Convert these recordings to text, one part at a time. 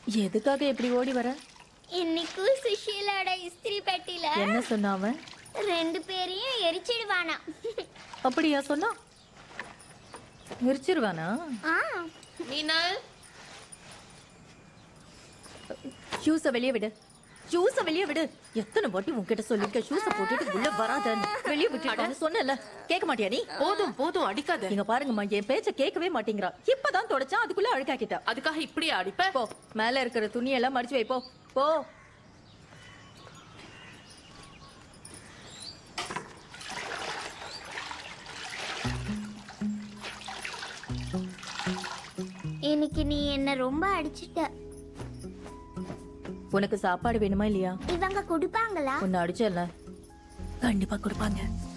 எதுக்காக இப்படி ஓடி வர? இன்னைக்கு சுஷீலோட இஸ்திரி பெட்டில என்ன சொன்னாவன்? 2 பேரையும் எரிச்சிடுவானா. அப்படியா சொன்னா? எரிச்சிருவானா? மீனல், ஷூஸ வெளியே விடு, ஷூஸ வெளியே விடு. எத்தனை வாட்டி உன்கிட்ட சொல்லிருக்க ஷூஸ போட்டுட்டு உள்ள வராதன்னு. வெளியே விட்டுட்டான்னு சொன்னல, கேட்க மாட்டியா நீ? போதும் போதும் அடிக்காத. நீங்க பாருங்கம்மா, என் பேச்ச கேட்கவே மாட்டேங்கிறா. இப்பதான் தொடச்சா அதுக்குள்ள அழுக்காக்கிட்டா. அதுக்காக இப்படியே அடிப்ப? போ, மேல இருக்கிற துணியெல்லாம் மடிச்சு வை. போ போ. இன்னைக்கு நீ என்ன ரொம்ப அடிச்சிட்ட. உனக்கு சாப்பாடு வேணுமா இல்லையா? இவங்க கொடுப்பாங்களா? உன்னை அடிச்சல, கண்டிப்பா கொடுப்பாங்க.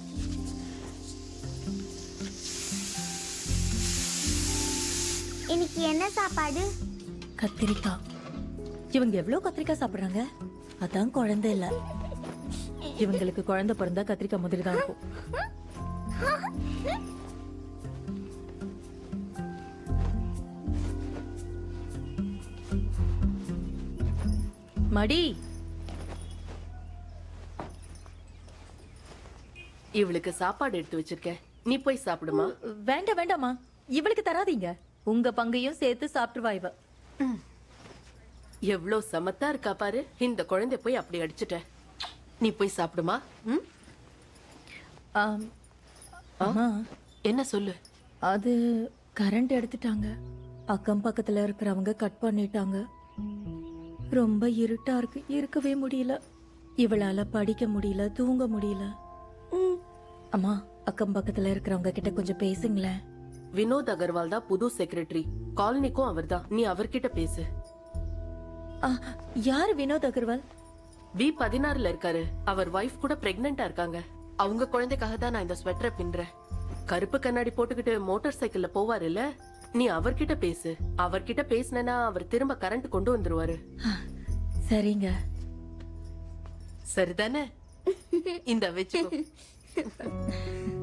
இன்னைக்கு என்ன சாப்பாடு? கத்திரிக்காய். இவங்க எவ்வளவு கத்திரிக்காய் சாப்பிடுறாங்க? அதான் குழந்தை இல்ல. இவங்களுக்கு குழந்தை பிறந்தா கத்திரிக்காய் முதல்ல தான் இருக்கும். மடி. இவளுக்கு சாப்பாடு எடுத்து வச்சிருக்கேன், நீ போய் சாப்பிடுமா. வேண்டாம் வேண்டாமா, இவளுக்கு தராதீங்க. உங்க பங்கையும் சேர்த்து சாப்பிட்டுவா இவ. எவ்வளோ சமத்தா இருக்கா பாரு. இந்த குழந்தை போய் அப்படி அடிச்சுட்ட. நீ போய் சாப்பிடுமா. அம்மா, என்ன சொல்லு. அது கரண்ட் எடுத்துட்டாங்க. அக்கம் பக்கத்துல இருக்கிறவங்க கட் பண்ணிட்டாங்க. ரொம்ப இருட்டா இருக்கு, இருக்கவே முடியல. இவளால படிக்க முடியல, தூங்க முடியல. அம்மா, அக்கம் பக்கத்துல இருக்கிறவங்க கிட்ட கொஞ்சம் பேசுங்களேன். வினோத் அகர்வால் தான் புது செக்ரட்டரி. காலனிக்கும் அவர் தான். நீ அவர்கிட்ட பேசு. யாரு வினோத் அகர்வால்? B16ல இருக்காரு. அவர் வைஃப் கூட பிரெக்னெண்டா இருக்காங்க. அவங்க குழந்தைக்காக தான் நான் இந்த ஸ்வெட்டரை பின்றேன். கருப்பு கண்ணாடி போட்டுக்கிட்டு மோட்டார் சைக்கிள்ல போவாரு இல்ல, நீ அவர்கிட்ட பேசு. அவர்கிட்ட பேசினா அவர் திரும்ப கரண்ட் கொண்டு வந்துருவாரு. சரிங்க. சரிதானே? இந்த வச்சுக்கோ.